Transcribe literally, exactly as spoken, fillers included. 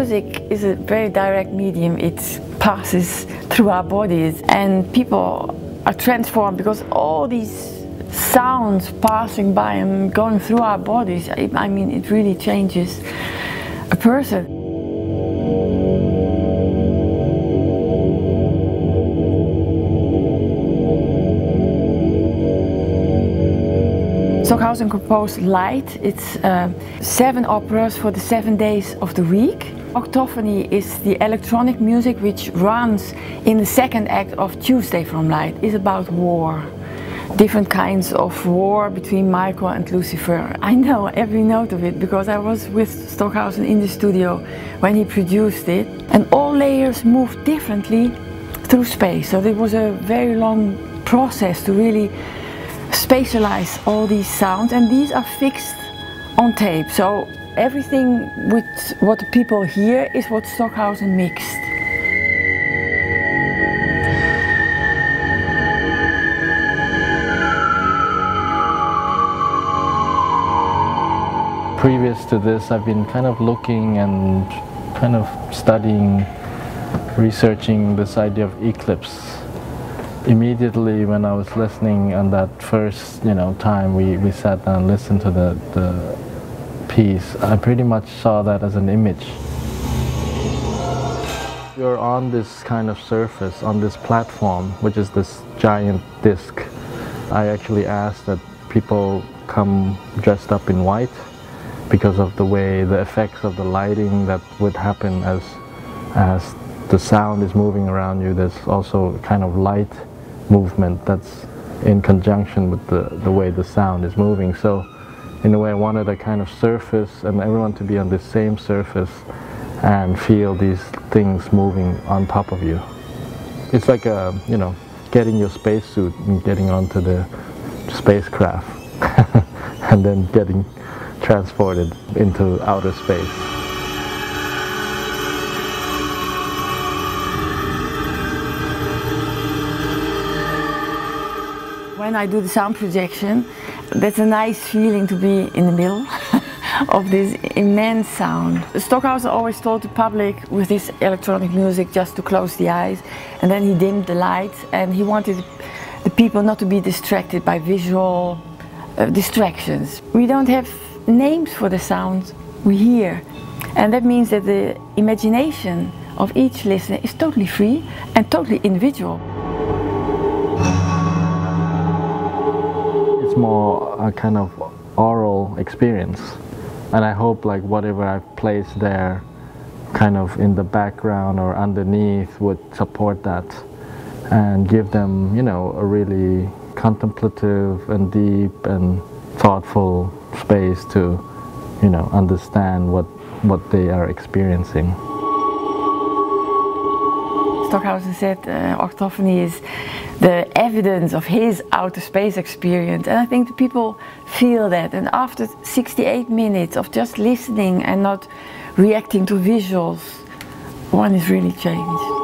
music is a very direct medium. It passes through our bodies and people are transformed because all these sounds passing by and going through our bodies, I mean, it really changes a person. Stockhausen composed Light. It's uh, seven operas for the seven days of the week. Octophony is the electronic music which runs in the second act of Tuesday from Light. It's about war. Different kinds of war between Michael and Lucifer. I know every note of it because I was with Stockhausen in the studio when he produced it. And all layers move differently through space. So it was a very long process to really spatialize all these sounds, and these are fixed on tape. So everything with what the people hear is what Stockhausen mixed. Previous to this, I've been kind of looking and kind of studying, researching this idea of eclipse. Immediately when I was listening on that first, you know, time we, we sat down and listened to the, the piece, I pretty much saw that as an image. You're on this kind of surface, on this platform, which is this giant disc. I actually asked that people come dressed up in white because of the way, the effects of the lighting that would happen as, as the sound is moving around you. There's also kind of light movement that's in conjunction with the, the way the sound is moving. So in a way I wanted a kind of surface and everyone to be on the same surface and feel these things moving on top of you. It's like a, you know, getting your spacesuit and getting onto the spacecraft and then getting transported into outer space. When I do the sound projection, that's a nice feeling to be in the middle of this immense sound. Stockhausen always told the public with this electronic music just to close the eyes, and then he dimmed the lights, and he wanted the people not to be distracted by visual uh, distractions. We don't have names for the sound we hear, and that means that the imagination of each listener is totally free and totally individual. It's more a kind of oral experience, and I hope like whatever I've placed there kind of in the background or underneath would support that and give them, you know, a really contemplative and deep and thoughtful space to, you know, understand what what they are experiencing. Stockhausen said uh, Octophony is the evidence of his outer space experience, and I think the people feel that. And after sixty-eight minutes of just listening and not reacting to visuals, one is really changed.